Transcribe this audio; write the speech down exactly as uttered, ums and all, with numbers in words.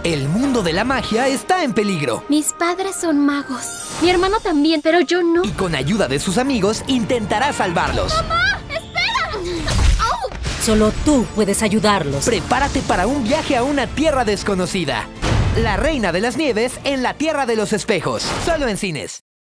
El mundo de la magia está en peligro. Mis padres son magos. Mi hermano también, pero yo no. Y con ayuda de sus amigos intentará salvarlos. ¡Mamá! ¡Espera! ¡Au! Solo tú puedes ayudarlos. Prepárate para un viaje a una tierra desconocida. La Reina de las Nieves en la Tierra de los Espejos. Solo en cines.